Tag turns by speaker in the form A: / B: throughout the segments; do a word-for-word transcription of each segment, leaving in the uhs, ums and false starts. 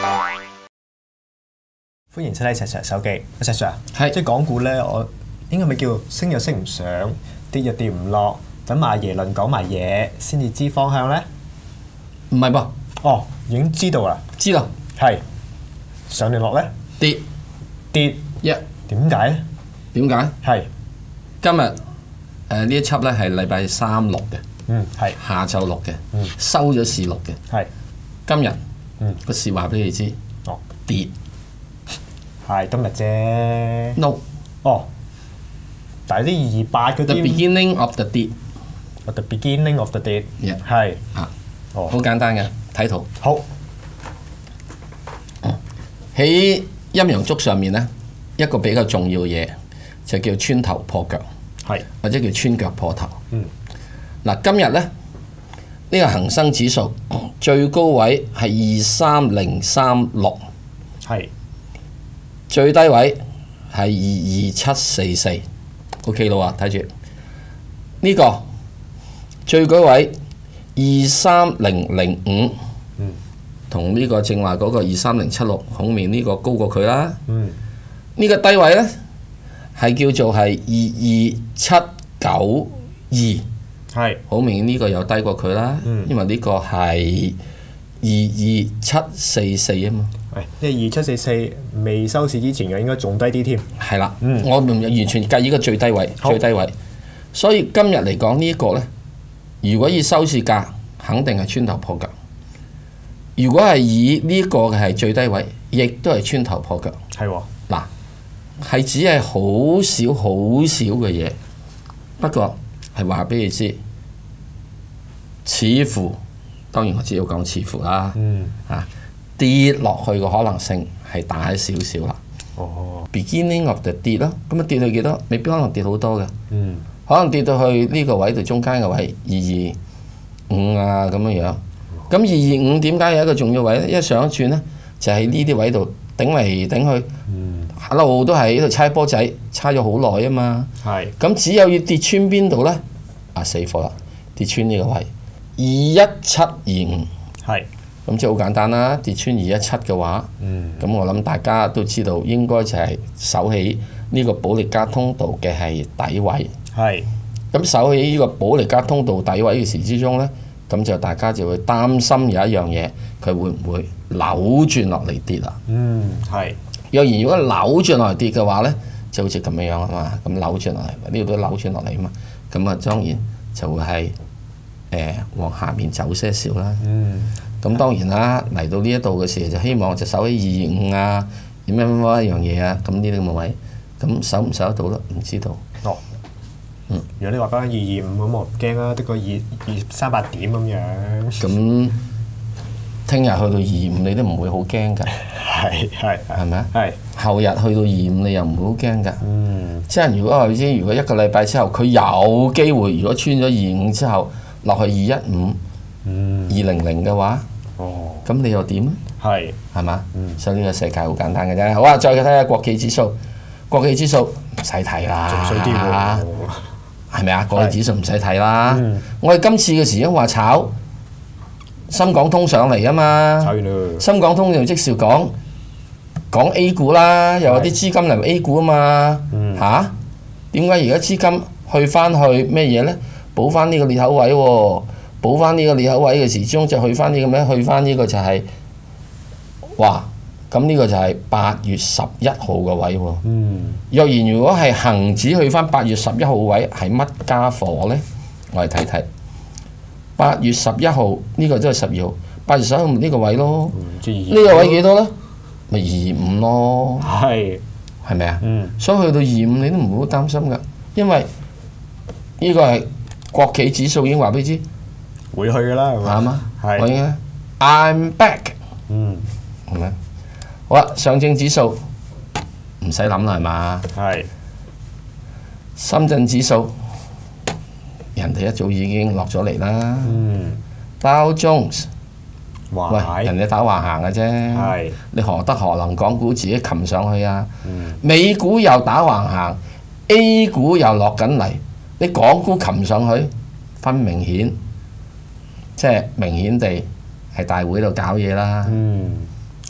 A: 歡迎收睇石 Sir 手記，石 Sir
B: 係
A: 即係港股咧，我應該咪叫升又升唔上，跌又跌唔落，等埋耶倫講埋嘢先至知方向咧。
B: 唔係噃，
A: 哦，已經知道啦，
B: 知道
A: 係上定落咧？
B: 跌
A: 跌
B: 一
A: 點解咧？
B: 點解？
A: 係
B: 今日誒呢一輯咧係禮拜三錄嘅，
A: 嗯係
B: 下晝錄嘅，
A: 嗯
B: 收咗市錄嘅。
A: 係
B: 今日
A: 嗯
B: 個市話俾你知，
A: 哦
B: 跌
A: 係今日啫。
B: no
A: 哦，但係啲二二八嗰
B: the
A: 啲
B: beginning of the 跌
A: ，the beginning of the day
B: Yeah
A: 係
B: 啊，
A: 哦
B: 好簡單嘅，睇圖
A: 好
B: 喺陰陽燭上面咧，一個比較重要嘅嘢就叫穿頭破腳，
A: 係
B: 或者叫穿腳破頭。
A: 嗯
B: 嗱，今日咧呢、呢個恒生指數最高位係二三零三六，
A: 係
B: 最低位係二二七四四。OK 啦喎，睇住呢個最高位二三零零五，
A: 嗯
B: 同呢個正話嗰個二三零七六孔面呢個高過佢啦。
A: 嗯
B: 呢、個低位呢，係叫做係二二七九二。
A: 係
B: 好明顯呢個有低過佢啦，
A: 嗯
B: 因為呢個係二二七四四啊嘛，
A: 喂，呢二七四四未收市之前嘅應該仲低啲添。
B: 係啦，
A: 嗯
B: 我唔完全計呢個最低位，
A: 好
B: 最低位，所以今日嚟講呢一個呢，如果以收市價，肯定係穿頭破腳；如果係以呢個嘅係最低位，亦都係穿頭破腳。
A: 係喎，
B: 嗱，係只係好少好少嘅嘢，不過係話俾你知，似乎當然我只要講似乎啦，
A: 嗯
B: 啊跌落去嘅可能性係大少少啦。
A: 哦
B: Beginning of the 跌咯，咁啊跌去幾多？未必可能跌好多嘅，
A: 嗯
B: 可能跌到去呢個位度中間嘅位二二五啊咁樣樣。咁二二五點解有一個重要位咧？一上一轉咧，就喺呢啲位度頂嚟頂去，
A: 嗯
B: 一路都係喺度猜波仔，猜咗好耐啊嘛。
A: 係
B: 咁只有要跌穿邊度咧？啊死火啦！跌穿呢個位二一七二五，
A: 係
B: 咁即係好簡單啦。跌穿二一七嘅話，
A: 嗯
B: 咁我諗大家都知道應該就係守起呢個保力加通道嘅係底位。
A: 係
B: 咁守起呢個保力加通道底位嘅時之中咧，咁就大家就會擔心有一樣嘢，佢會唔會扭轉落嚟跌啊？
A: 嗯係
B: 若然如果扭轉落嚟跌嘅話咧，就好似咁樣樣啊嘛，咁扭轉落嚟，呢度都扭轉落嚟啊嘛，咁啊當然就會係誒、呃、往下面走些少啦。
A: 嗯
B: 咁當然啦，嚟到呢一度嘅時候就希望就守起二二五啊，點樣乜一樣嘢啊，咁呢啲咁嘅位，咁守唔守得到咧？唔知道。
A: 哦
B: 嗯
A: 如果你話翻二二五咁，我唔驚啦，得個二二三百點咁樣。
B: 咁聽日去到二二五你都唔會好驚㗎，
A: 係係
B: 係咪啊？
A: 係
B: 後日去到二五你又唔會好驚㗎。
A: 嗯
B: 即係如果話知，如果一個禮拜之後佢有機會，如果穿咗二五之後落去二一五、
A: 嗯
B: 二零零嘅話，
A: 哦
B: 咁你又點啊？
A: 係
B: 係嘛？
A: 嗯
B: 所以呢個世界好簡單嘅啫。好啊，再睇下國企指數，國企指數唔使睇啦，
A: 仲衰啲喎。
B: 係咪啊？國企指數唔使睇啦。
A: 嗯
B: 我哋今次嘅時因話炒深港通上嚟啊嘛，
A: 炒完啦。
B: 深港通就即是講講 A 股啦，又有啲資金嚟 A 股啊嘛。
A: 嗯
B: 嚇？點解而家資金去翻去咩嘢咧？補翻呢個裂口位喎，補翻呢個裂口位嘅時鐘就去翻呢個咩？去翻呢個就係、哇！咁呢個就係八月十一號嘅位喎。
A: 嗯
B: 若然如果係恒指去翻八月十一號位係乜家伙呢？我哋睇睇八月十一號呢個都係十二號，八月十一號呢個位咯。
A: 唔知
B: 呢個位幾多呢？咪二五咯，
A: 係
B: 係咪啊？
A: 嗯
B: 所以去到二五你都唔好擔心㗎，因為呢個係國企指數已經話俾你知
A: 會去㗎啦，係嘛？
B: 啱啊，
A: 係
B: 我已經 I'm back
A: 嗯
B: 係咪？好啦，上證指數唔使諗啦係嘛？
A: 係
B: 深圳指數人哋一早已經落咗嚟啦。
A: 嗯
B: Dow Jones
A: 哇
B: 喂，人哋打橫行嘅啫，
A: 係
B: 你何德何能港股自己擒上去啊？
A: 嗯
B: 美股又打橫行 ，A 股又落緊嚟，你港股擒上去，分明顯即係明顯地係大會度搞嘢啦。
A: 嗯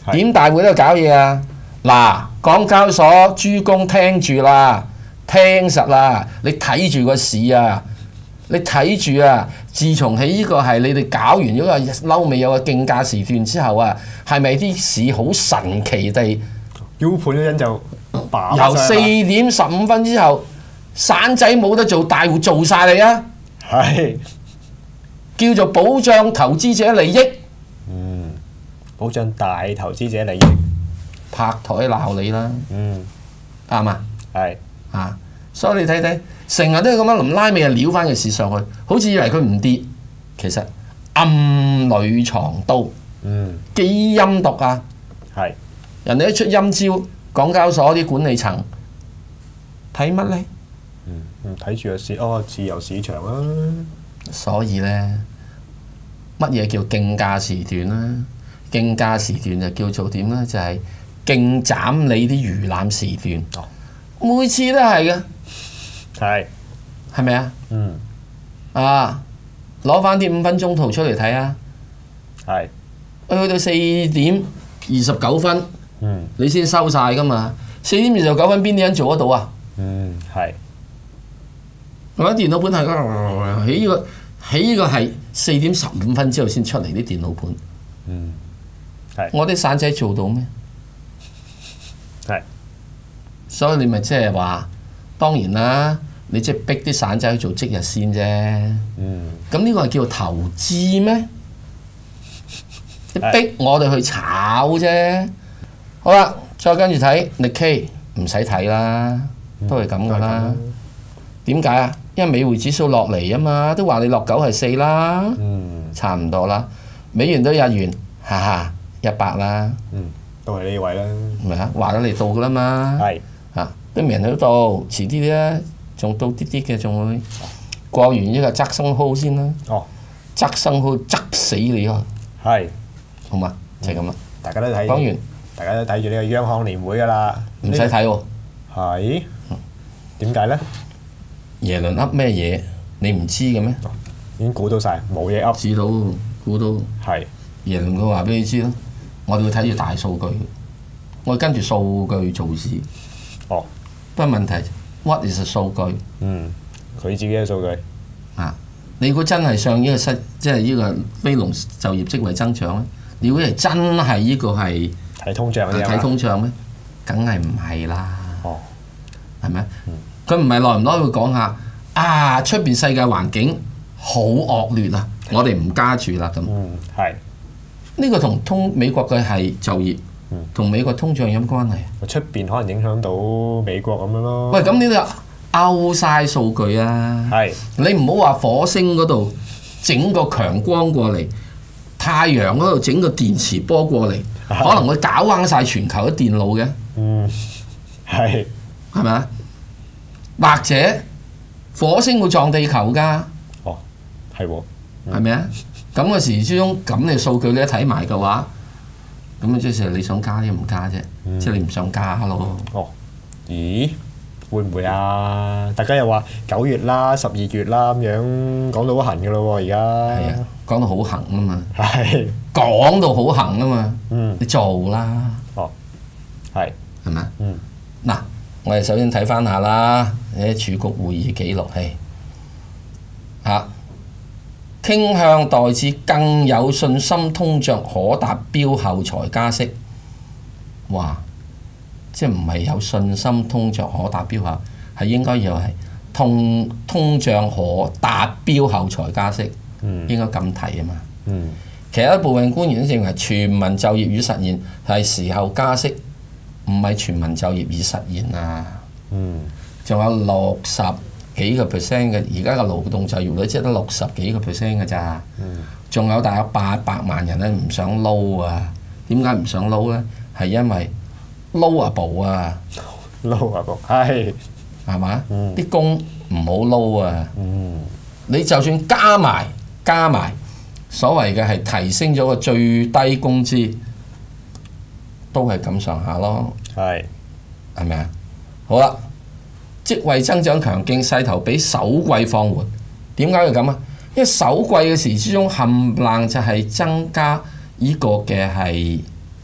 B: 點大會都搞嘢啊！嗱，港交所諸公聽住啦，聽實啦，你睇住個市啊！你睇住啊！自從喺呢個係你哋搞完咗個嬲尾有個競價時段之後啊，係咪啲市好神奇地
A: U 盤嗰陣就
B: 由四點十五分之後，散仔冇得做，大戶做晒你啊！
A: 係
B: 叫做保障投資者利益。
A: 嗯，保障大投資者利益。
B: 拍台鬧你啦！
A: 嗯，
B: 啱嘛？
A: 係
B: 啊，所以你睇睇。成日都係咁樣臨拉尾啊，撩翻個市上去，好似以為佢唔跌，其實暗裏藏刀，
A: 嗯，
B: 幾陰毒啊！
A: 係
B: 人哋一出陰招，港交所啲管理層睇乜呢？
A: 嗯，唔睇住個市，哦，自由市場啦。
B: 所以呢，乜嘢叫競價時段啦？競價時段就叫做點呢？就係、是、競斬你啲魚腩時段，
A: 哦、
B: 每次都係嘅。
A: 係，
B: 係咪啊？
A: 嗯，
B: 啊，攞翻啲五分鐘圖出嚟睇啊！
A: 係，
B: 去到四點二十九分，
A: 嗯，
B: 你先收晒噶嘛？四點二十九分邊啲人做得到啊？
A: 嗯，係。
B: 我啲電腦盤係喺呢個喺呢個係四點十五分之後先出嚟啲電腦盤。
A: 嗯，係。
B: 我啲散仔做到咩？
A: 係。
B: 所以你咪即係話，當然啦。你即係逼啲散仔去做即日先啫。
A: 嗯。
B: 咁呢個係叫投資咩？你逼我哋去炒啫。好啦，再跟住睇 Nikkei 唔使睇啦，都係咁噶啦。點解啊？因為美匯指數落嚟啊嘛，都話你落九係四啦。
A: 嗯。差
B: 唔多啦。美元對日元，哈哈，一百啦。
A: 嗯，都係呢位啦。
B: 係咪啊？話咗嚟到噶啦嘛。
A: 係。嚇，
B: 都未人喺度，遲啲啲咧。仲到啲啲嘅，仲會過完呢個側生號先啦。
A: 哦，
B: 側生號側死你啊！
A: 係，
B: 好嘛？就係咁啦。
A: 大家都睇。
B: 講完，
A: 大家都睇住呢個央行年會㗎啦。
B: 唔使睇喎。
A: 係。點解咧？
B: 耶倫噏咩嘢？你唔知嘅咩？
A: 已經估到晒，冇嘢噏。
B: 知道，估到。係。耶倫佢話俾你知咯，我哋要睇住大數據，我哋跟住數據做事。
A: 哦。
B: 不過問題。What is 數據？
A: 嗯，佢自己嘅數據。
B: 啊，你如果真係上呢個失，即係呢個非農就業職位增長咧，你如果係真係呢個係
A: 睇通脹嗰啲啊？
B: 睇通脹咩？梗係唔係啦。
A: 哦，
B: 係咪？佢唔係耐唔耐會講下啊？出邊世界環境好惡劣啊！我哋唔加住啦咁。
A: 嗯，係。
B: 呢個同通美國嘅係就業。同美國通脹有乜關係？
A: 出邊可能影響到美國咁樣咯。
B: 喂，咁呢度勾晒數據啊！
A: 係。
B: 你唔好話火星嗰度整個強光過嚟，太陽嗰度整個電磁波過嚟，可能會搞彎晒全球啲電腦嘅。
A: 嗯，係。
B: 係咪啊？或者火星會撞地球㗎？
A: 哦，係喎。
B: 係咪啊？咁嘅時之中，咁嘅數據你一睇埋嘅話。咁即係你想加啲唔加啫，嗯、即係你唔想加咯。
A: 哦，咦？會唔會啊？大家又話九月啦、十二月啦咁樣講到好行嘅咯喎，而家。係啊，
B: 講到好行啊嘛。
A: 係。
B: 講到好行啊嘛。
A: 嗯。
B: 你做啦。
A: 哦。係。
B: 係咪？
A: 嗯。
B: 嗱，我哋首先睇翻下啦，你啲儲局會議記錄係嚇。傾向待至更有信心通脹可達標後才加息，哇！即係唔係有信心通脹可達標後，係應該要係通通脹可達標後才加息，嗯、應該咁睇啊嘛。嗯、其他一部分官員都認為全民就業已實現，係時候加息，唔係全民就業已實現啊。仲、嗯、有六十幾個 percent 嘅，而家嘅勞動就業率即係得六十幾個 percent 嘅咋，仲、嗯、有大約八百萬人咧唔想撈啊！點解唔想撈咧？係因為撈啊部啊，
A: 撈啊部係
B: 係嘛？啲、嗯、工唔好撈啊！
A: 嗯、你
B: 就算加埋加埋，所謂嘅係提升咗個最低工資，都係咁上下咯。係係咪啊？好啦。職位增長強勁勢頭比首季放緩，點解要咁啊？因為首季嘅時之中冚唪唥就係增加呢個嘅係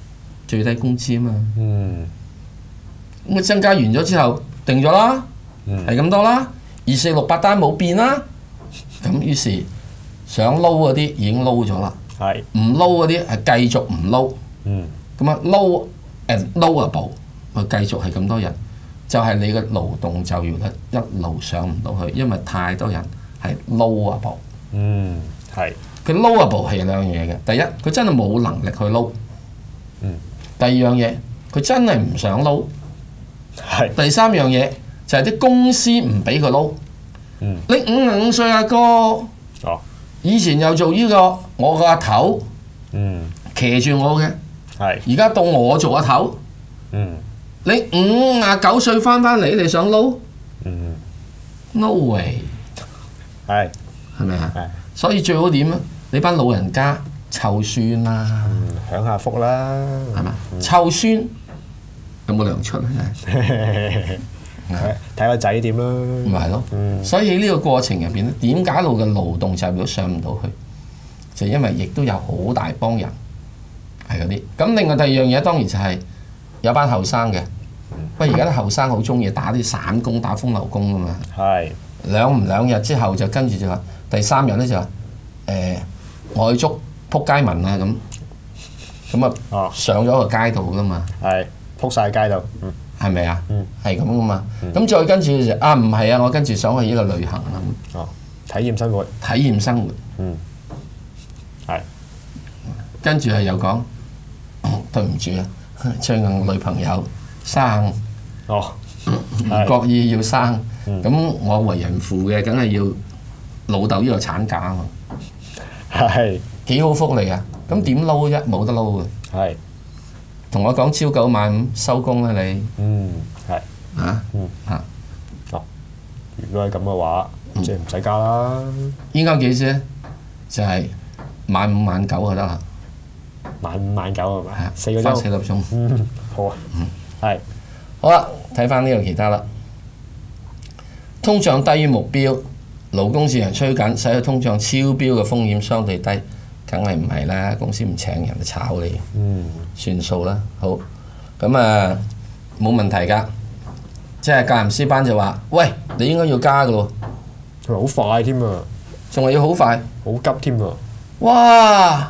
B: 最低工資啊嘛。
A: 嗯。
B: 咁佢增加完咗之後定咗啦，
A: 嗯。
B: 係咁多啦，二四六八單冇變啦。咁於是想撈嗰啲已經撈咗啦，
A: 係。
B: 唔撈嗰啲係繼續唔撈。
A: 嗯。
B: 咁啊撈 and lowable，佢繼續係咁多人，就係、是、你嘅勞動就業率一路上唔到去，因為太多人係 lowable。
A: 嗯，係。
B: 佢 lowable 係兩樣嘢嘅，第一佢真係冇能力去撈。
A: 嗯。
B: 第二樣嘢佢真係唔想撈。
A: 係。
B: 第三樣嘢就係、是、啲公司唔俾佢撈。
A: 嗯。
B: 你五十五歲阿哥，
A: 哦，
B: 以前又做呢、這個我個阿頭，
A: 嗯，
B: 騎住我嘅，
A: 係。
B: 而家到我做阿頭，
A: 嗯，
B: 你五十九歲翻返嚟，你想撈？
A: 嗯
B: No way，
A: 係，
B: 係咪啊？
A: 係。
B: 所以最好點啊？你班老人家湊孫啦，
A: 嗯，享下福啦，
B: 係嘛？湊孫有冇糧出咧？
A: 睇睇個仔點啦，
B: 咪係咯。所以喺呢個過程入邊咧，點解路嘅勞動就業都上唔到去？就因為亦都有好大幫人係嗰啲。咁另外第二樣嘢當然就係有班後生嘅。喂，而家啲後生好中意打啲散工、打風流工㗎嘛。
A: 係。
B: 兩唔兩日之後就跟住就話，第三日咧就話誒外捉撲街民啊咁，咁啊上咗個街度㗎嘛。
A: 係，撲晒街度。嗯。
B: 係咪啊？
A: 嗯。
B: 係咁㗎嘛。咁再跟住就啊唔係啊，我跟住想去呢個旅行啊。
A: 哦，體驗生活。
B: 體驗生活。
A: 嗯。係。
B: 跟住係又講，對唔住啊，最近女朋友生。
A: 哦。
B: 唔覺意要生，咁、嗯、我為人父嘅，梗係要老豆呢個產假啊嘛。係。幾好福利啊！咁點撈啫？冇得撈嘅。係。同我講朝九晚五收工啦你。嗯，係。啊？嗯。嚇。哦。如果係咁嘅話，嗯、即係唔使加啦。應該幾時咧？就係、是、晚五晚九就得啦。晚五晚九係咪？係啊。四個鐘。四粒鐘。嗯。好啊。嗯。係。好啦，睇翻呢個其他啦。通脹低於目標，勞工市場趨緊，使到通脹超標嘅風險相對低，梗係唔係啦？公司唔請人就炒你，嗯，算數啦。好，咁啊冇問題㗎。即係格林斯班就話：喂，你應該要加㗎咯。佢話好快添啊，仲話要好快，好急添喎。哇！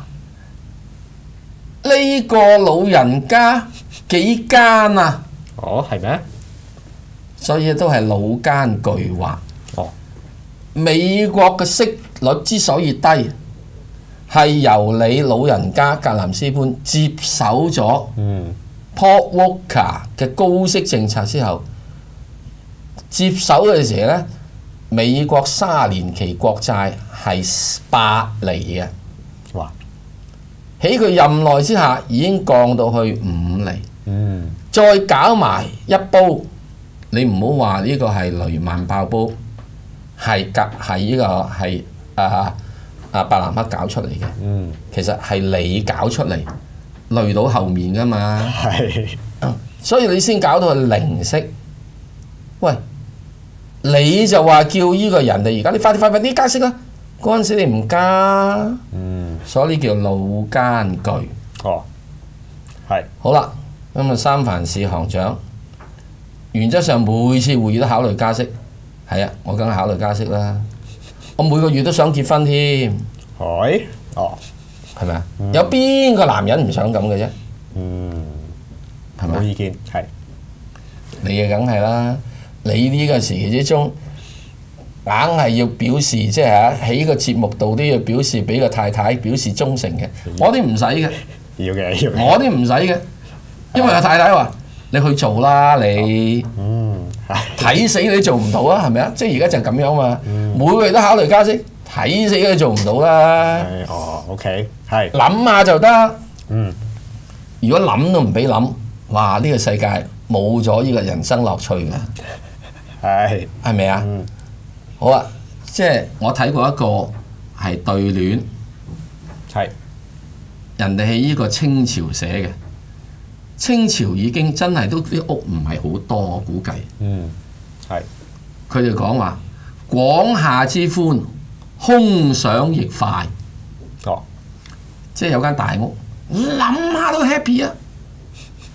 B: 呢個老人家幾奸啊！哦，係咩？所以都係老奸巨猾。哦，美國嘅息率之所以低，係由你老人家格林斯潘接手咗 Paul Volcker 嘅高息政策之後，接手嘅時候咧，美國三年期國債係八厘嘅。哇！喺佢任內之下已經降到去五厘。嗯。再搞埋一煲，你唔好話呢個係雷曼爆煲，係格係呢個係啊啊伯南克搞出嚟嘅。嗯，其實係你搞出嚟，累到後面噶嘛。係、嗯，所以你先搞到佢零息。喂，你就話叫呢個人哋而家你快啲快快啲加息啦，嗰陣時你唔加。嗯，所以呢叫老奸巨。哦，係。好啦。咁啊，三藩市行長原則上每次會議都考慮加息，係啊，我梗係考慮加息啦。我每個月都想結婚添，係哦，係咪啊？嗯、有邊個男人唔想咁嘅啫？嗯，係咪？冇意見，係你嘅梗係啦。你呢個時期之中，硬係要表示即係嚇喺個節目度都要表示俾個太太表示忠誠嘅。我啲唔使嘅，要嘅要嘅，我啲唔使嘅。因為個太太話：你去做啦，你睇死你做唔到啊，係咪啊？即係而家就咁樣嘛。每個月都考慮加息，睇死你做唔到啦。哦 ，OK， 係諗下就得。嗯，如果諗都唔俾諗，哇！呢個世界冇咗呢個人生樂趣嘅。係係咪啊？好啊，即係我睇過一個係對聯，係人哋係呢個清朝寫嘅。清朝已經真係都啲屋唔係好多，我估計。嗯，係。佢哋講話廣廈之寬，空想亦快。哦，即係有間大屋，諗下都 happy 啊！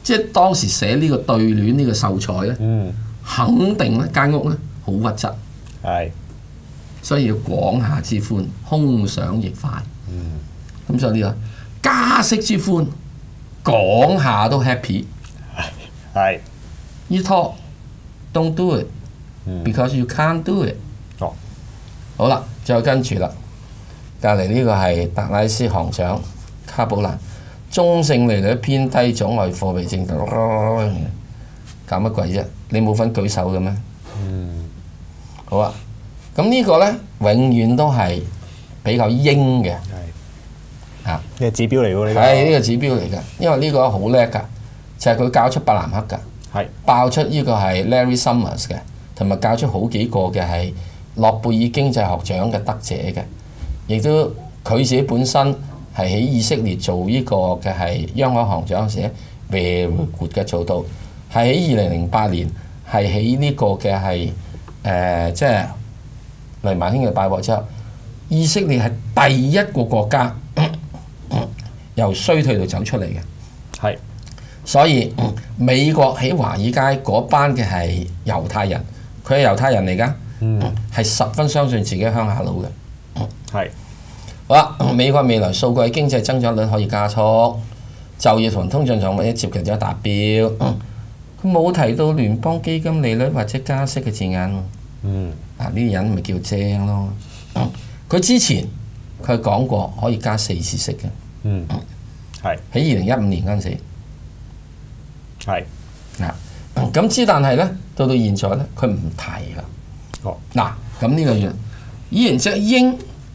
B: 即係當時寫呢個對聯呢個秀才咧，
A: 嗯，
B: 肯定咧間屋咧好屈質，
A: 係，
B: 所以要廣廈之歡，空想亦快。
A: 嗯，
B: 咁所以呢個家息之歡，廣廈都 happy。
A: 係，
B: You talk, don't do it,
A: 嗯
B: because you can't do it。
A: 哦，
B: 好啦，再跟住啦，隔離呢個係達拉斯行長卡布蘭，中性利率偏低，阻礙貨幣政策，搞乜鬼啫？你冇份舉手嘅咩？
A: 嗯，
B: 好啊，咁呢個呢，永遠都係比較鷹嘅，
A: 係，
B: 啊，
A: 呢個指標嚟喎呢個，
B: 係呢個指標嚟㗎，因為呢個好叻㗎，就係佢教出伯南克㗎，
A: 係，
B: 爆出呢個係 Larry Summers 嘅，同埋教出好幾個嘅係諾貝爾經濟學獎嘅得者嘅，亦都佢自己本身係喺以色列做呢個嘅係央行行長嗰時 very good 嘅做到，係喺二零零八年係喺呢個嘅係誒即係雷曼兄弟敗壞之後，以色列係第一個國家由衰退到走出嚟嘅。
A: 係，
B: 所以、嗯、美國喺華爾街嗰班嘅係猶太人，佢係猶太人嚟㗎，係、嗯、十分相信自己鄉下佬嘅。
A: 係，
B: 好啦，美國未來數據經濟增長率可以加速，就業同通脹狀況一接近咗達標。佢冇、嗯、提到聯邦基金利率或者加息嘅字眼喎。
A: 嗯，
B: 啊呢啲人咪叫精咯。佢、嗯、之前佢講過可以加四次息嘅。
A: 嗯，係，
B: 喺二零一五年嗰陣時。
A: 係，
B: 嗱，咁之但係咧，到到現在咧，佢唔提啦。
A: 哦，
B: 嗱，咁呢個樣，依然隻鷹，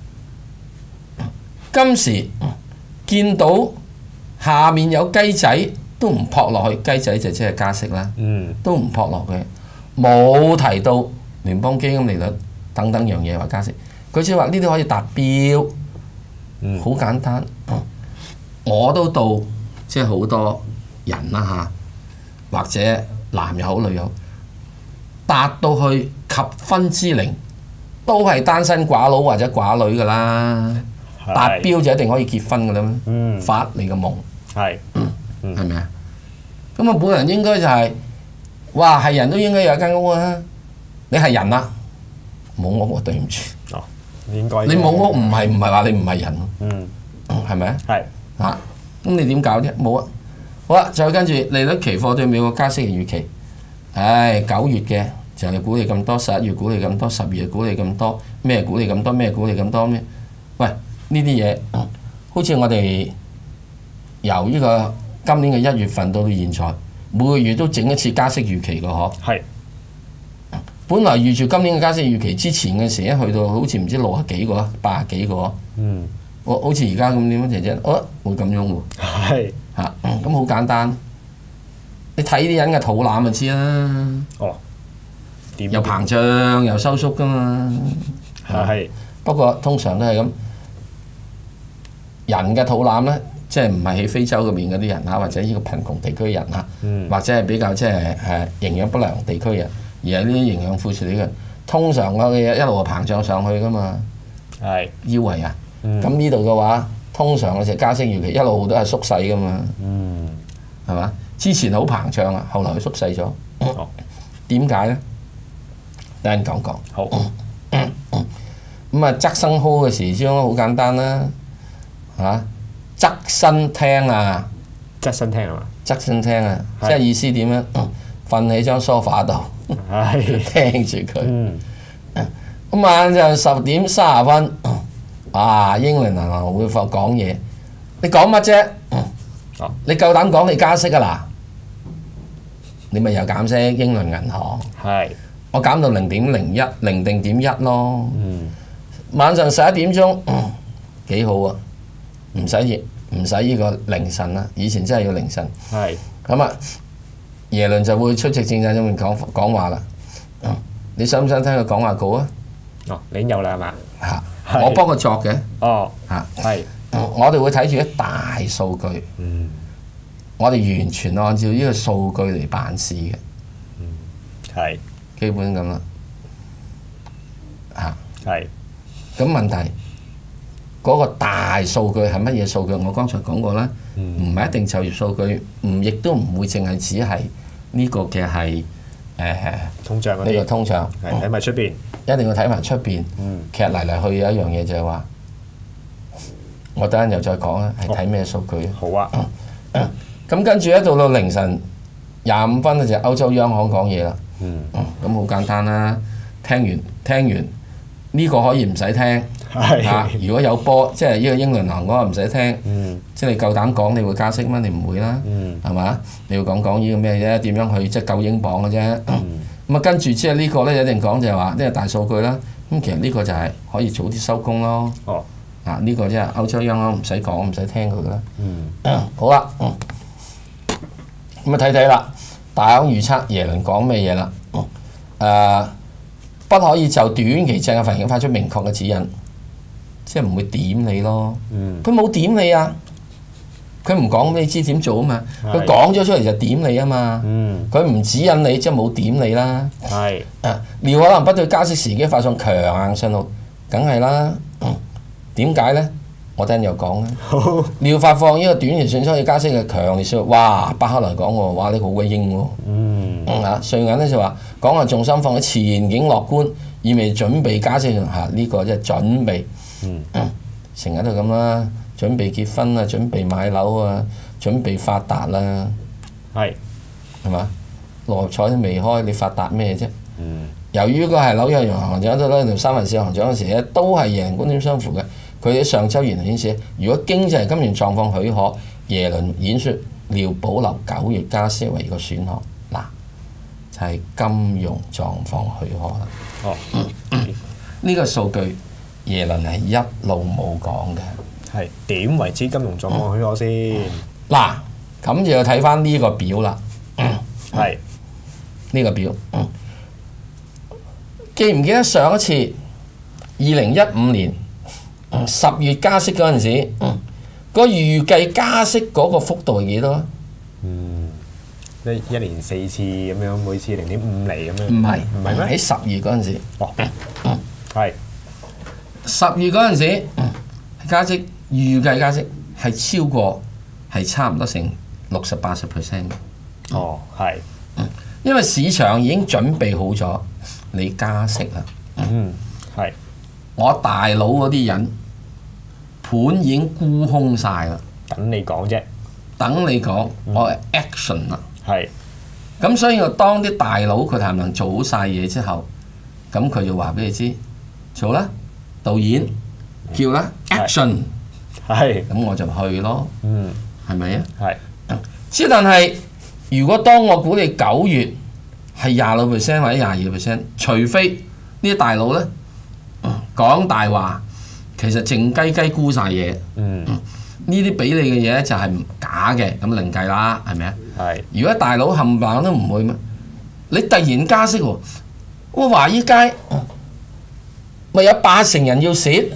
B: 今時見到下面有雞仔都唔撲落去，雞仔就即係加息啦。
A: 嗯，
B: 都唔撲落去，冇提到聯邦基金利率等等樣嘢話加息，佢只係話呢啲可以達標，
A: 嗯，
B: 好簡單。我都到即係好多人啦嚇。或者男又好女又好，達到去及婚之齡，都係單身寡佬或者寡女㗎啦。達標就一定可以結婚㗎啦咩？嗯，發你個夢
A: 係，
B: 係咪啊？咁啊，本人應該就係、是，哇，係人都應該有間屋啊！你係人啦，冇屋我對唔住。
A: 哦，應該。
B: 你冇屋唔係唔係話你唔係人，
A: 嗯，
B: 係咪啊？
A: 係。
B: 嚇，咁你點搞啫？冇啊！好啦，再跟住利率期貨對美國加息嘅預期，唉，九月嘅就係估你咁多，十一月估你咁多，十二月估你咁多，咩估你咁多，咩估你咁多咩？喂，呢啲嘢好似我哋由呢個今年嘅一月份到到現在，每個月都整一次加息預期嘅嗬。
A: 係。
B: 本來預住今年嘅加息預期之前嘅時，一去到好似唔知六十幾個、八十幾個。嗯。我好似而家咁點樣姐姐，哦，會咁樣喎。係。嚇，咁好簡單，你睇啲人嘅肚腩就知啦。哦，點？又膨脹又收縮噶嘛。係。不過通常都係咁，人嘅肚腩咧，即係唔係喺非洲嗰邊嗰啲人嚇，或者呢個貧窮地區人嚇，嗯、或者係比較即係誒營養不良地區人，而係呢啲營養富庶啲嘅，通常嘅嘢一路係膨脹上去噶嘛。係。腰圍啊，咁呢度嘅話。通常嘅隻加息預期一路都係縮細噶嘛，嗯，係嘛？之前好膨脹啊，後來佢縮細咗。點解咧？等陣講講。好。咁啊，側身 hold 嘅時鐘好簡單啦，嚇，側身聽啊，側身聽係嘛？側身聽啊，即係意思點咧？瞓喺張梳化度，聽住佢。嗯。咁晚上十點三十分。啊！英倫銀行會放講嘢，你講乜啫？哦、你夠膽講你加息啊嗱？你咪又減息？英倫銀行係是我減到零點零一、零定點一咯。嗯、晚上十一點鐘幾、嗯、好啊？唔使唔使呢個凌晨啦，以前真係要凌晨。係咁啊，耶倫就會出席政治上面講講話啦。嗯、你想唔想聽佢講話稿啊？哦，你有啦係嘛？嚇！我幫佢作嘅，哦，嚇，係，我哋會睇住啲大數據，嗯，我哋完全按照呢個數據嚟辦事嘅，嗯，係，基本咁啦，嚇，係，咁問題嗰個大數據係乜嘢數據？我剛才講過啦，唔係一定就業數據，唔亦都唔會淨係只係呢個嘅係誒
A: 通脹嗰啲
B: 呢個通脹，
A: 係睇埋出邊，
B: 一定要睇埋出邊。其實嚟嚟去有一樣嘢就係話，我等陣又再講啦，係睇咩數據。
A: 好啊。
B: 咁跟住咧到到凌晨廿五分咧就歐洲央行講嘢啦。
A: 嗯。
B: 咁好簡單啦，聽完聽完呢個可以唔使聽。
A: 係
B: 啊！如果有波，即係呢個英倫行嗰個唔使聽，
A: 嗯、
B: 即係你夠膽講你會加息咩？你唔會啦，係嘛、嗯？你要講講呢個咩啫？點樣去即係救英鎊嘅啫？咁啊、嗯、跟住即係呢個咧一定講就係話呢個大數據啦。咁其實呢個就係可以早啲收工咯。哦，啊呢、這個即係歐洲央行唔使講唔使聽佢噶啦。嗯，好啦，咁啊睇睇啦，大行預測耶倫講咩嘢啦？誒、呃，不可以就短期正嘅發言發出明確嘅指引。即係唔會點你咯，佢冇、嗯、點你啊！佢唔講你知點做啊嘛，佢講咗出嚟就點你啊嘛，佢唔、嗯、指引你即係冇點你啦。係啊，廖可能不對加息時機發送強硬信號，梗係啦。點解咧？我等陣又講啦。廖發放呢個短期迅速嘅加息嘅強烈信號，哇！巴克嚟講喎，哇！呢個好鬼英喎。嗯。啊，瑞銀咧就話講話重心放喺前景樂觀，意味準備加息嚇呢、啊這個即係準備。嗯，成日都咁啦，準備結婚啊，準備買樓啊，準備發達啦，係係嘛？六合彩都未開，你發達咩啫？嗯，由於個係紐約洋行長都咧同三藩市行長嗰時咧，都係耶倫觀點相符嘅。佢喺上週言論顯示，如果經濟金融狀況許可，耶倫演說料保留九月加息為一個選項。嗱，就係、是、金融狀況許可啦。哦，呢、嗯、個數據。耶倫係一路冇講嘅，
A: 係點為之金融狀況許可先？
B: 嗱、嗯，咁就要睇翻呢個表啦。係呢、嗯、個表，嗯、記唔記得上一次二零一五年十、嗯、月加息嗰陣時，嗯、個預計加息嗰個幅度係幾多？
A: 嗯，一一年四次咁樣，每次零點五厘咁樣。
B: 唔係唔係咩？喺十月嗰陣時。哦，係、嗯。十月嗰陣時，加息預計加息係超過係差唔多成六十八十 percent 嘅。哦，係。因為市場已經準備好咗你加息啦。嗯，係。我大佬嗰啲人盤已經沽空晒啦。
A: 等你講啫。
B: 等你講，我係 action 啦。
A: 係。
B: 咁所以我當啲大佬佢係能做好晒嘢之後，咁佢就話俾你知，做啦。導演叫啦 action，係咁我就去咯，嗯，係咪啊？係，之但係如果當我估你九月係廿六 percent 或者廿二 percent，除非呢啲大佬咧講大話，其實靜雞雞沽晒嘢，嗯，呢啲俾你嘅嘢咧就係假嘅，咁另計啦，係咪啊？係。如果大佬冚唪唥都唔會咩？你突然加息喎，我華爾街。咪有八成人要蝕，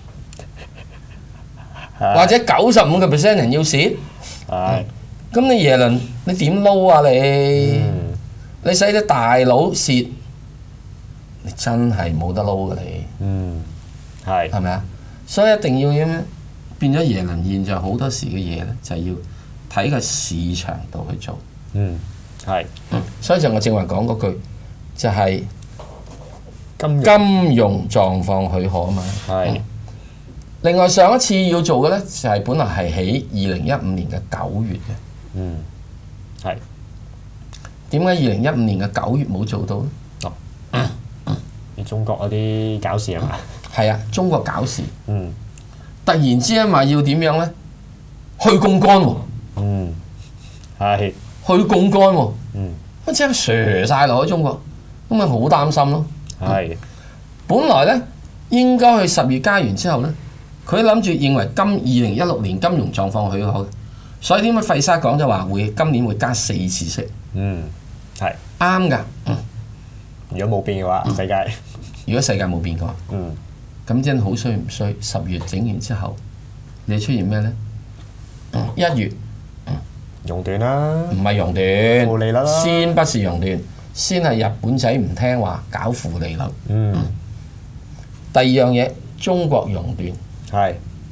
B: 或者九十五個 percent 人要蝕。係。咁你耶倫，你點撈啊你？嗯、你使啲大佬蝕，你真係冇得撈㗎你。嗯。係。係咪啊？所以一定要點咧？變咗耶倫現在好多時嘅嘢咧，就係要睇個市場度去做。嗯。係。嗯。所以就我正話講嗰句，就係、是。金融狀況許可啊嘛，係。另外上一次要做嘅咧，就係本來係喺二零一五年嘅九月嘅。嗯，係。點解二零一五年嘅九月冇做到咧？哦，嗯嗯、你中國嗰啲搞事係嘛？係啊，中國搞事。嗯。突然之間話要點樣咧？去槓桿喎。嗯。係。去槓桿喎。嗯。乜即係瀉曬落去中國，咁咪好擔心咯。係，本來咧應該去十月加完之後咧，佢諗住認為今二零一六年金融狀況許可嘅，所以點解費沙講就話會今年會加四次息？嗯，係啱㗎。嗯，如果冇變嘅話，世界如果世界冇變嘅話，嗯，咁真係好衰唔衰？十月整完之後，你出現咩咧？一、嗯、月熔斷啦，唔係熔斷，負利率啦，先不是熔斷。先係日本仔唔聽話搞負利率。嗯。第二樣嘢，中國熔斷。係。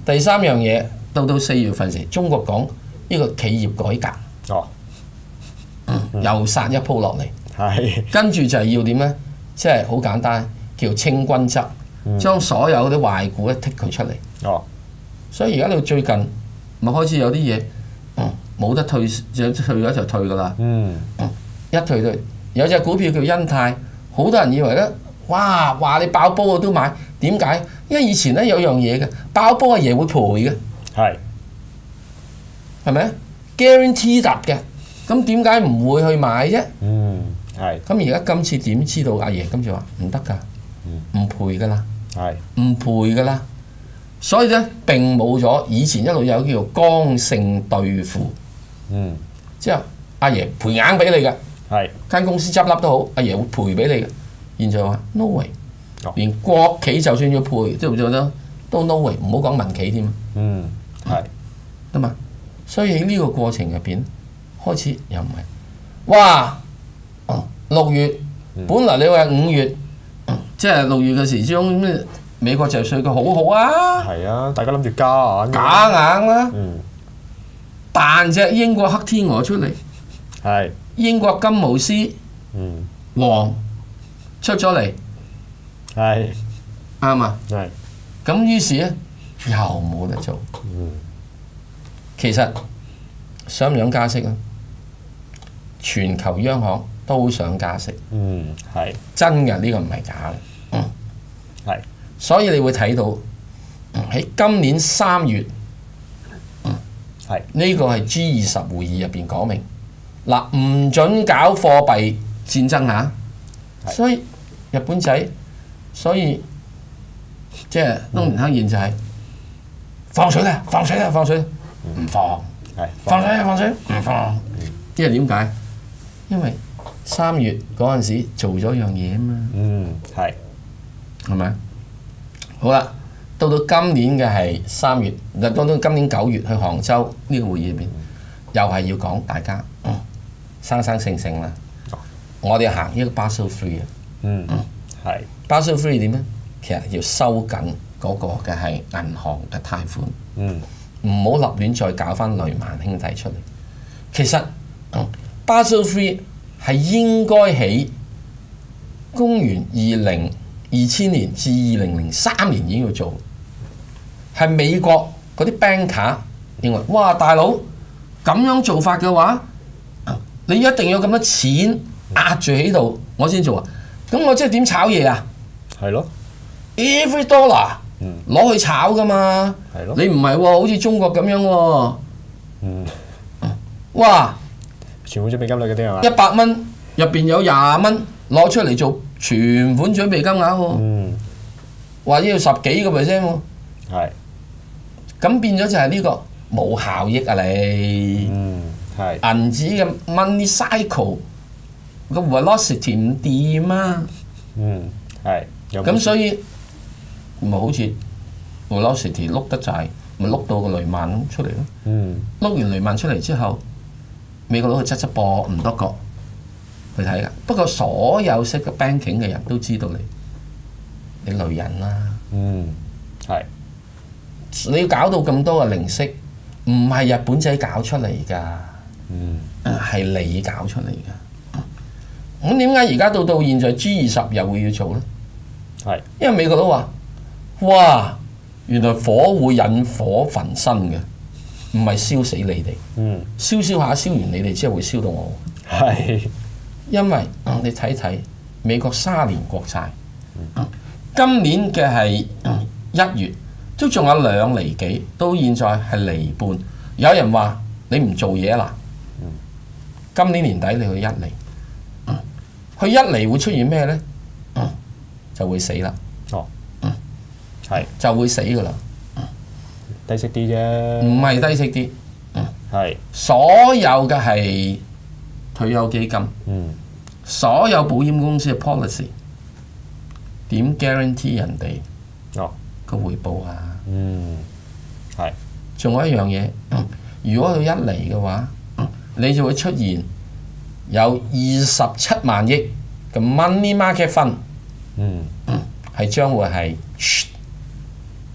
B: 第三樣嘢到到四月份時，中國講呢個企業改革，
A: 哦，
B: 嗯、又殺一鋪落嚟，
A: 係
B: 跟住就係要點咧？即係好簡單，叫清君側，
A: 嗯
B: 將所有啲壞股一剔佢出嚟。
A: 哦，
B: 所以而家到最近咪開始有啲嘢，冇、嗯、得退，就退咗就退噶啦。
A: 嗯，
B: 嗯，一退退，有隻股票叫恩泰，好多人以為咧，哇話你爆煲我都買，點解？因為以前咧有樣嘢嘅，爆煲嘅嘢會賠嘅，
A: 係
B: 係咪 guarantee 嘅，咁點解唔會去買啫？
A: 嗯，係。
B: 咁而家今次點知道阿爺今次話唔得㗎，唔賠㗎啦，
A: 係
B: 唔賠㗎啦。所以咧並冇咗以前一路有叫做剛性兌付，
A: 嗯，
B: 即係阿爺賠硬俾你嘅，
A: 係
B: 間公司執笠都好，阿爺會賠俾你嘅。現在話 no way，
A: 哦
B: 連國企就算要賠，都唔做得都 no way，唔好講民企添，
A: 嗯，係
B: 得嘛？所以喺呢個過程入邊開始又唔係，哇！哦，六月、嗯、本來你話五月，嗯、即係六月嘅時鐘咩？美國就稅佢好好啊，
A: 係啊，大家諗住加硬
B: 假硬啦、啊，
A: 嗯，
B: 彈隻英國黑天鵝出嚟，
A: 係
B: 英國金毛獅，
A: 嗯，
B: 黃出咗嚟，
A: 係
B: 啱啊，
A: 係，
B: 咁於是咧又冇得做，
A: 嗯，
B: 其實想唔想加息啊？全球央行都想加息，
A: 嗯，係
B: 真嘅呢、呢個唔係假嘅，嗯，
A: 係。
B: 所以你會睇到喺今年三月，
A: 係
B: 呢個係 G 二十會議入邊講明，嗱唔準搞貨幣戰爭嚇，所以日本仔，所以即係東田克彥就係放水啦，放水啦，放水，唔放，
A: 係
B: 放水啊，放水，唔放，因為點解？因為三月嗰陣時做咗樣嘢啊嘛，
A: 嗯，係
B: 係咪？好啦，到到今年嘅係三月，就當到今年九月去杭州呢個會議入邊，又係要講大家、嗯、生生性性啦。哦、我哋行呢個 Basel three 啊，
A: 嗯，係
B: Basel three 點咧？其實要收緊嗰個嘅係銀行嘅貸款，
A: 嗯，
B: 唔好立亂再搞翻雷曼兄弟出嚟。其實、嗯、Basel three 係應該喺公元二零二千年至二零零三年已經要做，係美國嗰啲 banker 認為，哇大佬咁樣做法嘅話，你一定要咁多錢壓住喺度，我先做啊！咁我即係點炒嘢啊？
A: 係咯
B: ，every dollar 攞去炒噶嘛，
A: 係咯，
B: 你唔係喎，好似中國咁樣喎，
A: 嗯，
B: 哇，
A: 全部準備金率嗰啲係嘛？
B: 一百蚊入邊有廿蚊攞出嚟做全款準備金額喎，
A: 嗯，
B: 或者要十幾個 percent 喎，
A: 係，
B: 咁變咗就係呢個冇效益啊你，
A: 嗯，係，
B: 銀紙嘅 money cycle 個 velocity 唔掂啊，
A: 嗯，係，
B: 咁所以咪好似 velocity 碌得滯，咪碌到個雷曼出嚟咯，
A: 嗯，
B: 碌完雷曼出嚟之後，美國佬去側側播唔多角。去睇㗎，不過所有識嘅 banking 嘅人都知道你，你累人啦。
A: 嗯，係。
B: 你要搞到咁多嘅零息，唔係日本仔搞出嚟㗎，
A: 嗯，
B: 係你搞出嚟㗎。咁點解而家到到現在 G 二十又會要做咧？
A: 係。
B: 因為美國佬話：哇，原來火會引火焚身嘅，唔係燒死你哋。嗯。燒燒下燒完你哋之後會燒到我。
A: 係。
B: 因為、嗯、你睇睇美國卅年國債，嗯、今年嘅係一月都仲有兩厘幾，到現在係厘半。有人話你唔做嘢啦，嗯、今年年底你去一厘，嗯、去一厘會出現咩呢？嗯、就會死啦。
A: 哦，係、嗯、
B: 就會死㗎啦。
A: 嗯、低息啲啫，
B: 唔係低息啲，係、嗯、所有嘅係退休基金。嗯所有保險公司嘅 policy 點 guarantee 人哋個回報啊？
A: 嗯，係。
B: 仲有一樣嘢，如果佢一嚟嘅話，你就會出現有二十七萬億嘅 money market fund，嗯，係將會係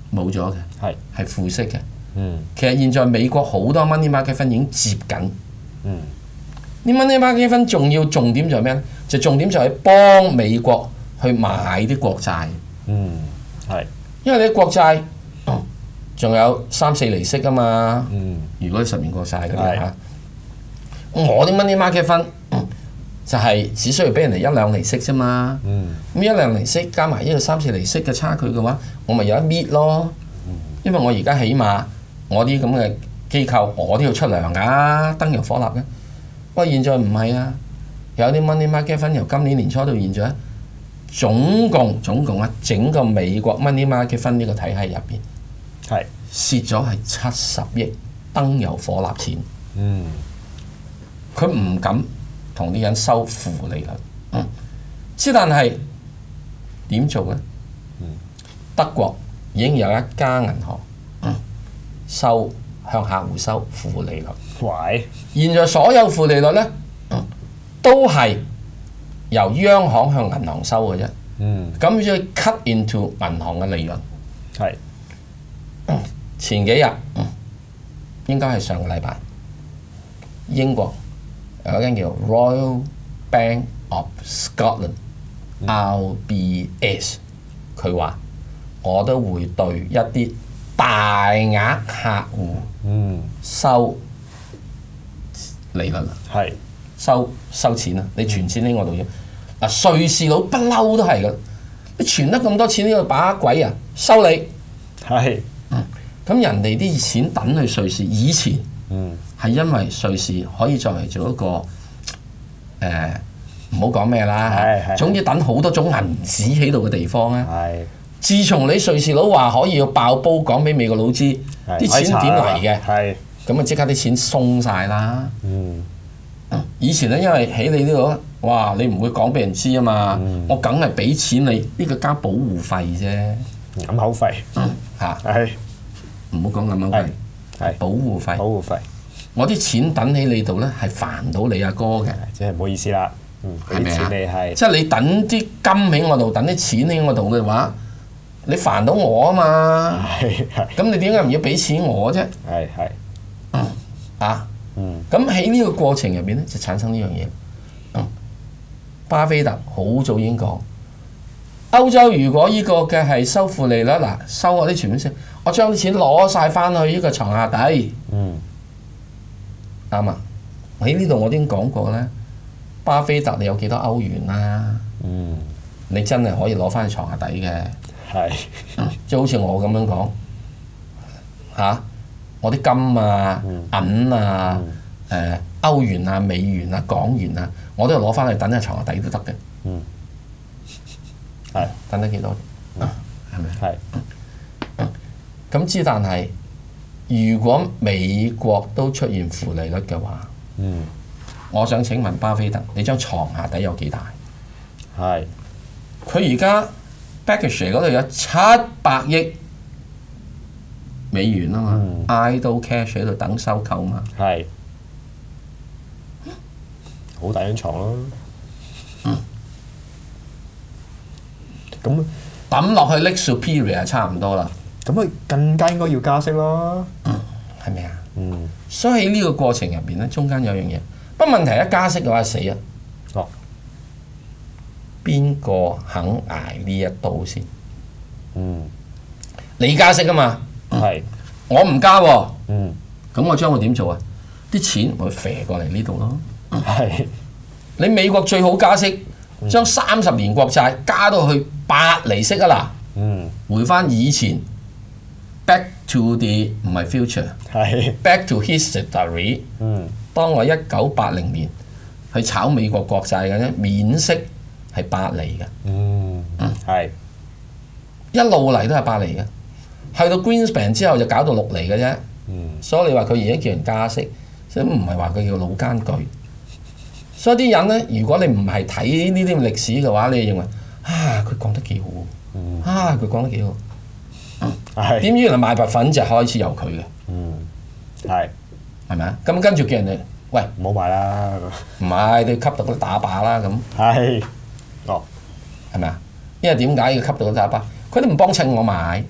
B: 冇咗嘅，
A: 係
B: 係負息嘅。
A: 嗯
B: 其實現在美國好多 money market fund 已經接緊。
A: 嗯
B: 啲 money market fund 仲要重點就係咩咧？就重點就係幫美國去買啲國債，
A: 嗯係
B: 因為你啲國債仲有三四厘息啊嘛。
A: 嗯
B: 如果你十年國債咁樣
A: 係
B: 嚇，我啲 money market fund 就係只需要俾人哋一兩厘息啫嘛。
A: 嗯
B: 咁一兩厘息加埋呢個三四厘息嘅差距嘅話，我咪有得搣咯。因為我而家起碼我啲咁嘅機構我都要出糧㗎，燈油火蠟嘅。不過現在唔係啊，有啲 money market fund 由今年年初到現在，總共總共啊整個美國 money market fund 呢個體系入邊
A: 係
B: 蝕咗係七十億燈油火蠟錢。
A: 嗯
B: 佢唔敢同啲人收負利率，嗯，之但係點做咧？德國已經有一家銀行，嗯，收向客戶收負利率。
A: 喂
B: 現在所有負利率咧，嗯，都係由央行向銀行收嘅啫。
A: 嗯
B: 咁所以 cut into 銀行嘅利潤。
A: 係
B: 前幾日，嗯，應該係上個禮拜，英國有一間叫 Royal Bank of Scotland（R B S），佢話我都會對一啲大額客戶
A: 嗯
B: 收利率啦，
A: 係
B: 收收錢啊！你存錢喺我度啫。嗱，瑞士佬不嬲都係噶，你存得咁多錢呢個把鬼啊，收你。
A: 係
B: 咁人哋啲錢等去瑞士，以前
A: 嗯
B: 係因為瑞士可以作為做一個誒，唔好講咩啦，
A: 係係
B: 總之等好多種銀紙喺度嘅地方啊。
A: 係
B: 自從你瑞士佬話可以要爆煲講俾美國佬知
A: 係
B: 啲錢點嚟嘅，
A: 係
B: 咁啊即刻啲錢鬆晒啦。
A: 嗯
B: 以前咧因為喺你呢度，哇你唔會講俾人知啊嘛，我梗係俾錢你，呢個交保護費啫
A: 揞口費
B: 嚇，
A: 係
B: 唔好講咁樣費，
A: 係
B: 保護費
A: 保。護費
B: 我啲錢等喺你度咧，係煩到你阿哥嘅，
A: 即係唔好意思啦，嗯俾
B: 係咪啊
A: 錢你係
B: 即係你等啲金喺我度，等啲錢喺我度嘅話，你煩到我啊嘛。
A: 係係
B: 咁你點解唔要俾錢我啫？
A: 係係
B: 啊，
A: 嗯
B: 咁喺呢個過程入邊咧，就產生呢樣嘢。嗯，巴菲特好早已經講，歐洲如果呢個嘅係收負利率，嗱收我啲全面息，我將啲錢攞晒翻去呢個床下底。
A: 嗯
B: 啱啊！喺呢度我已經講過咧，巴菲特你有幾多歐元啦？
A: 嗯
B: 你真係可以攞翻去床下底嘅，
A: 係
B: 即係好似我咁樣講嚇，我啲金啊、銀啊、誒歐元啊、美元啊、港元啊，我都係攞翻去等喺床下底都得嘅。
A: 嗯係
B: 等得幾多？係咪？
A: 係
B: 咁之但係，如果美國都出現負利率嘅話，
A: 嗯
B: 我想請問巴菲特，你張床下底有幾大？
A: 係
B: 佢而家 Berkshire 嗰度有七百億美元啊嘛、
A: 嗯、
B: idle cash 喺度等收購嘛。
A: 係好大張床咯。咁
B: 抌落去 Lake Superior 差唔多啦，
A: 咁佢更加應該要加息咯。
B: 係咪啊？
A: 嗯
B: 所以喺呢個過程入邊咧，中間有樣嘢，不過問題一加息嘅話死啊！
A: 哦
B: 邊個肯捱呢一刀先？
A: 嗯
B: 你加息啊嘛，
A: 係
B: 我唔加喎、啊，
A: 嗯
B: 咁我將會點做啊？啲錢我飛過嚟呢度咯。
A: 係
B: 你美國最好加息，將三十年國債加到去八厘息啊嗱，
A: 嗯
B: 回翻以前 back to the 唔係 future，back
A: 係
B: to history。
A: 嗯
B: 當我一九八零年去炒美國國債嘅啫，免息係八厘嘅，
A: 嗯係
B: 一路嚟都係八厘嘅，去到 Greenspan 之後就搞到六厘嘅啫。
A: 嗯
B: 所以你話佢而家叫人加息，所以唔係話佢叫老奸巨。所以啲人咧，如果你唔係睇呢啲歷史嘅話，你就認為啊，佢講得幾好，
A: 嗯
B: 啊，佢講得幾好。
A: 係
B: 點知原來賣白粉就開始由佢嘅，
A: 嗯係
B: 係咪啊？咁跟住叫人哋，喂，
A: 唔好買啦。
B: 唔係你吸到嗰啲打靶啦咁，
A: 係哦
B: 係咪啊？因為點解要吸到嗰啲打靶？佢都唔幫襯我買，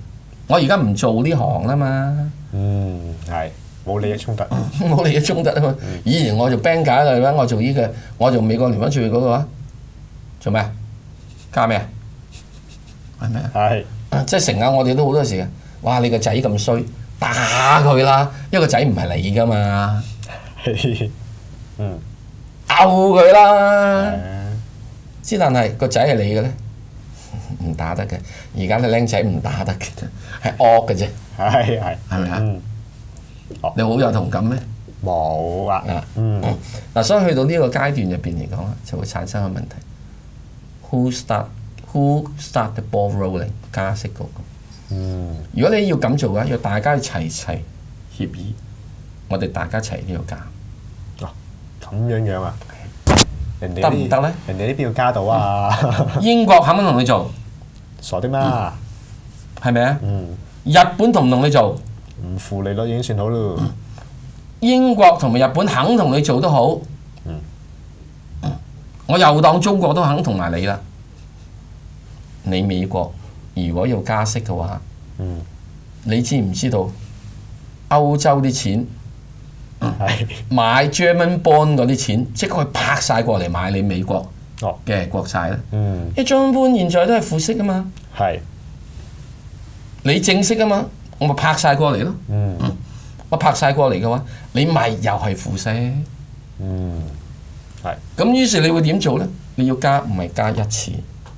B: 我而家唔做呢行啦嘛。
A: 嗯，係冇利益衝突，
B: 冇利益衝突啊嘛。以前我做 banker 嘅話，我做呢個，我做美國聯邦儲備嗰個話，做咩啊？加咩啊？係咩啊？
A: 係
B: 即係成日我哋都好多時嘅。哇！你個仔咁衰，打佢啦！因為個仔唔係你噶嘛。
A: 嗯，
B: 毆佢啦。之但係個仔係你嘅咧，唔打得嘅。而家啲僆仔唔打得嘅，係惡嘅啫。
A: 係係
B: 係咪啊？
A: 嗯，
B: 你好有同感咩？
A: 冇啊。
B: 啊，
A: 嗯，
B: 嗱，所以去到呢個階段入邊嚟講啊，就會產生個問題。Who start? Who start the ball rolling？ 加息嗰個。
A: 嗯，
B: 如果你要咁做嘅話，要大家齊齊協議，我哋大家齊呢個加。
A: 哦，咁樣樣啊？人哋
B: 得唔得咧？
A: 人哋呢邊要加到啊！
B: 英國肯唔肯同你做？
A: 傻的嘛？
B: 係咪啊？
A: 嗯，
B: 日本同唔同你做？
A: 唔負利率已經算好咯。
B: 英國同埋日本肯同你做都好。
A: 嗯，
B: 我又當中國都肯同埋你啦。你美國如果要加息嘅話，
A: 嗯，
B: 你知唔知道歐洲啲錢
A: 係
B: 買 German bond 嗰啲錢，即刻去拍晒過嚟買你美國嘅國債咧？
A: 嗯，
B: 因為 German bond 現在都係負息啊嘛，
A: 係
B: 你正息啊嘛，我咪拍晒過嚟咯。
A: 嗯，
B: 我拍晒過嚟嘅話，你咪又係負息。
A: 嗯，係
B: 咁於是你會點做咧？你要加唔係加一次，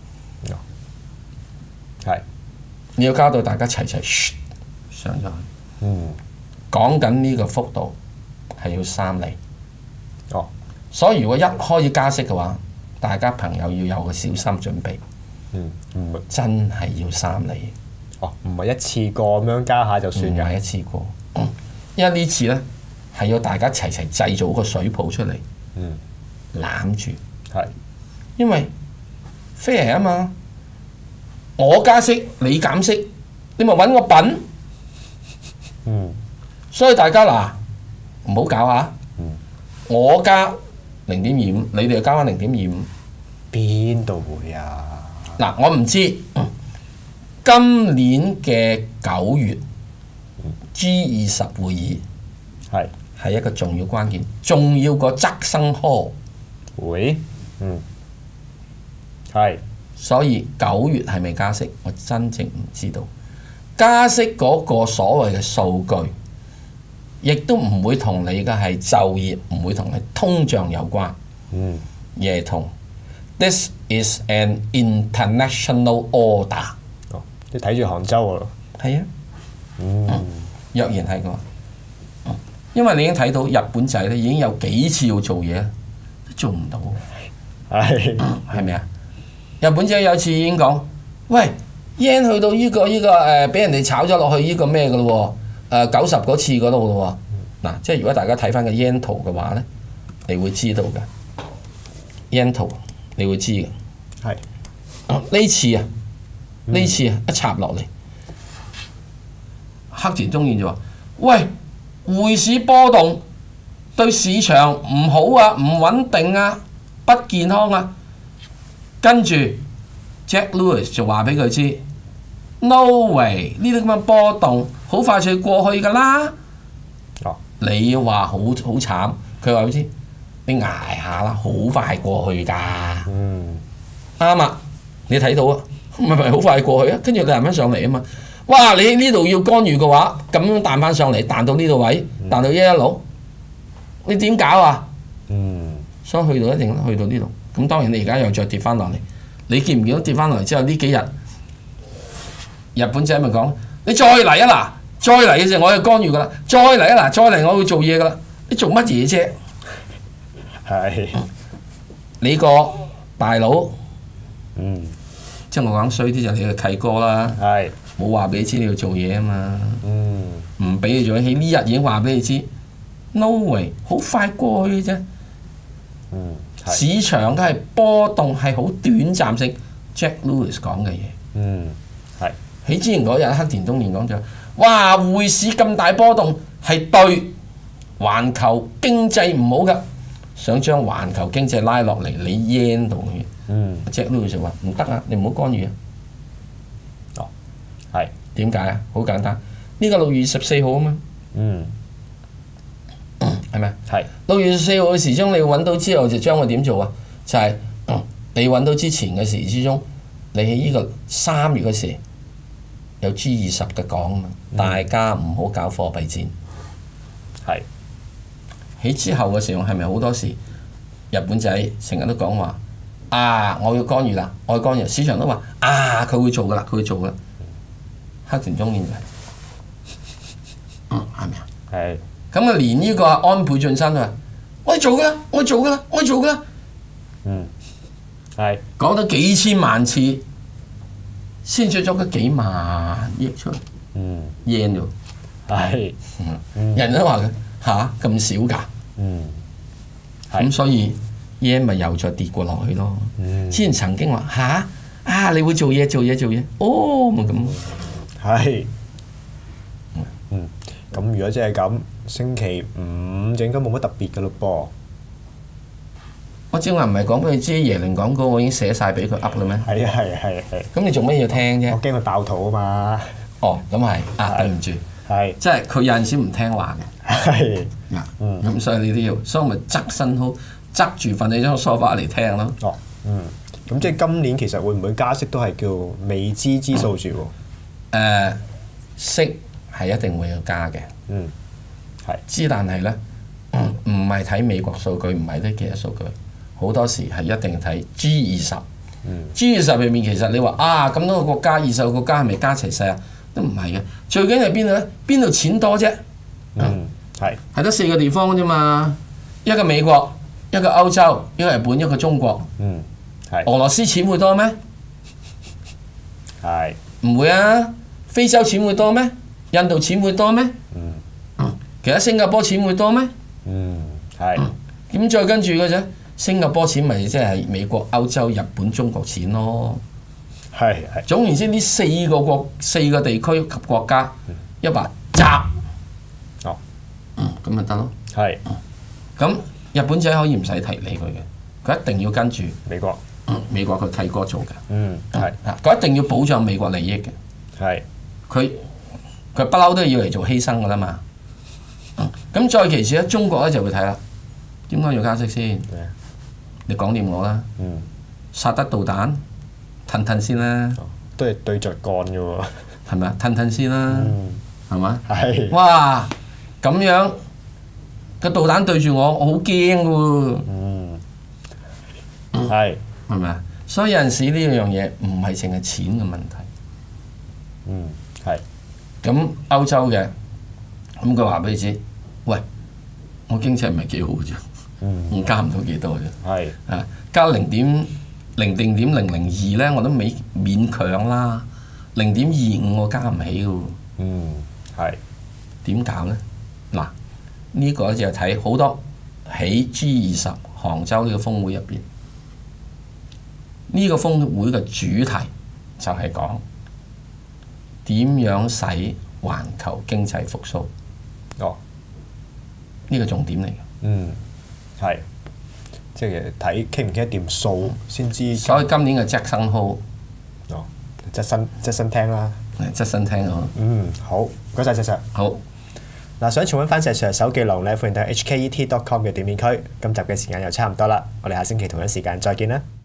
A: 係
B: 你要加到大家齊齊上咗去。
A: 嗯，
B: 講緊呢個幅度係要三厘。
A: 哦，
B: 所以如果一開始加息嘅話，大家朋友要有個小心準備。
A: 嗯，唔係
B: 真係要三厘。
A: 哦，唔係一次過咁樣加下就算
B: 唔係
A: 嘅。
B: 一次過，嗯因為呢次咧係要大家齊齊製造個水泡出嚟，
A: 嗯，
B: 攬住。
A: 係
B: 因為 fair 啊嘛，我加息你減息，你咪揾我笨。
A: 嗯，
B: 所以大家嗱唔好搞啊！
A: 嗯，
B: 我加零點二五，你哋就加翻零點二五。
A: 邊度會啊？
B: 嗱，我唔知今年嘅九月 G 二十會議
A: 係
B: 係一個重要關鍵，重要過則生科。
A: 會，嗯，係
B: 所以九月係咪加息，我真正唔知道。加息嗰個所謂嘅數據，亦都唔會同你嘅係就業，唔會同你通脹有關，
A: 嗯，
B: 而係同 This is an international order。
A: 哦，即係睇住杭州喎。
B: 係啊，
A: 嗯，
B: 若然係嘅話，因為你已經睇到日本仔咧已經有幾次要做嘢，都做唔到，
A: 係
B: 係咪啊？日本仔有次已經講，喂 yen 去到呢、個呢、個誒，俾、人哋炒咗落去呢個咩嘅咯喎？誒九十嗰次嗰度咯喎。嗱，即係如果大家睇翻個 yen 圖嘅話咧，你會知道嘅 yen 圖，你會知嘅。
A: 係
B: 呢次啊，呢次啊一插落嚟，黑田東彥就話：喂，匯市波動對市場唔好啊，唔穩定啊，不健康啊。跟住 Jack Lewis 就話俾佢知 ：No way！呢啲咁嘅波動好快就過去㗎啦。
A: 哦，
B: 你話好好慘，佢話俾你知，你捱下啦，好快過去㗎。
A: 嗯，
B: 啱啊！你睇到啊，咪咪好快過去啊，跟住佢彈翻上嚟啊嘛。哇！你呢度要干預嘅話，咁樣彈翻上嚟，彈到呢度位，彈到一一六，你點搞啊？
A: 嗯，
B: 所以去到一定去到呢度。咁當然你而家又再跌翻落嚟，你見唔見到跌翻落嚟之後呢幾日，日本仔咪講：你再嚟啊嗱，再嚟嘅時候我就干預噶啦，再嚟啊嗱，再嚟我會做嘢噶啦。你做乜嘢啫？
A: 係
B: 你個大佬，
A: 嗯，
B: 即係我講衰啲就你個契哥啦。
A: 係
B: 冇話俾你知你要做嘢啊嘛，
A: 嗯，
B: 唔俾你做嘢，喺呢日已經話俾你知 ，no way，好快過去嘅啫。
A: 嗯，
B: 市場嘅係波動係好短暫性 ，Jack Lewis 講嘅嘢。
A: 嗯，係
B: 喺之前嗰日黑田東彥講咗，哇匯市咁大波動係對環球經濟唔好噶，想將環球經濟拉落嚟你 yen 度嘅。
A: 嗯
B: Jack Lewis 就話唔得啊，你唔好干預啊。
A: 哦，係
B: 點解啊？好簡單，呢個六月十四號啊嘛。
A: 嗯。
B: 係咪？
A: 係。
B: 六月十四號嘅時鐘，你揾到之後就將佢點做啊？就係、嗯、你揾到之前嘅時之中，你喺呢個三月嘅時有 G 二十嘅講啊嘛，嗯、大家唔好搞貨幣戰。
A: 係。
B: 喺之後嘅時候係咪好多時日本仔成日都講話啊，我要干預啦，我要干預，市場都話啊，佢會做噶啦，佢會做噶啦。黑田中現在，嗯，係咪啊？
A: 係。
B: 咁啊，連呢個安倍晉三都話：我做噶啦，我做噶啦，我做噶啦。
A: 嗯，係。
B: 講咗幾千萬次，先出咗嗰幾萬億出嚟。
A: 嗯。
B: yen 喎。
A: 係。
B: 嗯。人都話佢吓咁少㗎。
A: 嗯。
B: 咁所以 yen 咪又再跌過落去咯。嗯。之前曾經話吓啊，你會做嘢做嘢做嘢，哦咪咁。係。
A: 嗯。咁如果即係咁，星期五就應該冇乜特別嘅咯噃。
B: 我正話唔係講俾你知，耶倫講過，我已經寫晒俾佢 up 啦咩？
A: 係啊係啊係係。
B: 咁你做咩要聽啫？
A: 我驚佢爆肚啊嘛。
B: 哦，咁係啊，對唔住。係。即係佢有陣時唔聽話嘅。係。嗱，嗯。咁所以你都要，所以咪側身好，側住瞓喺張梳化嚟聽咯。
A: 哦，嗯。咁即係今年其實會唔會加息都係叫未知之數住喎？
B: 誒，息係一定會要加嘅。
A: 嗯。係。
B: 之但係咧，唔係睇美國數據，唔係啲其他數據，好多時係一定睇 G 二十。嗯。G 二十入面其實你話啊，咁多個國家，二十個國家係咪加齊晒啊？都唔係嘅。最緊係邊度咧？邊度錢多啫？
A: 嗯。係。
B: 係得四個地方啫嘛，一個美國，一個歐洲，一個日本，一個中國。嗯。係。俄羅斯錢會多咩？係。唔會啊！非洲錢會多咩？印度錢會多咩？嗯。其他新加坡錢會多咩？嗯，係。咁再跟住嘅啫，新加坡錢咪即係美國、歐洲、日本、中國錢咯。係係。總言之，呢四個國、四個地區及國家一把閘。哦。嗯，咁咪得咯。係。咁日本仔可以唔使提理佢嘅，佢一定要跟住美國。嗯，美國佢契哥做嘅。嗯，係。啊，佢一定要保障美國利益嘅。係。佢佢不嬲都要嚟做犧牲㗎啦嘛。咁再其次咧，中國咧就會睇啦，點解要加息先？嗯、你講掂我啦。嗯。薩德導彈，褪褪先啦。哦、都係對着幹嘅喎。係咪啊？褪褪先啦。嗯。係嘛？係。哇！咁樣個導彈對住我，我好驚嘅喎。嗯。係。係咪啊？所以有陣時呢樣嘢唔係淨係錢嘅問題。嗯。係。咁歐洲嘅，咁佢話俾你知。喂，我經濟唔係幾好啫，我加唔到幾多啫。係啊，加零點零定點零零二咧，我都未勉強啦。零點二五我加唔起嘅喎。嗯，係點搞咧？嗱，呢個就睇好多喺 G 二十杭州呢個峰會入邊，呢個峰會嘅主題就係講點樣使環球經濟復甦。哦。呢個重點嚟嘅，嗯，係，即係睇傾唔傾得掂數先知。所以今年嘅質身好，哦，質身質身聽啦，質身聽好。嗯，好，唔該曬石 Sir。好，嗱，想重溫翻石 Sir 手記龍咧，歡迎睇 H K E T dot com 嘅點面區。今集嘅時間又差唔多啦，我哋下星期同一時間再見啦。